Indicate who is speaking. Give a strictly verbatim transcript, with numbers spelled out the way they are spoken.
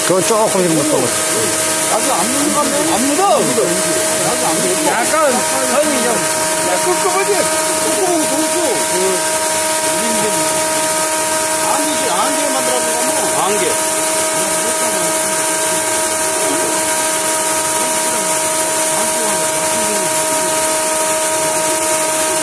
Speaker 1: 저 조금씩 못 먹었어.
Speaker 2: 아주 안 묻는 거 안 묻어. 아주 안 묻어. 약간, 아니, 그냥, 야, 끄끄하지? 끄끄하고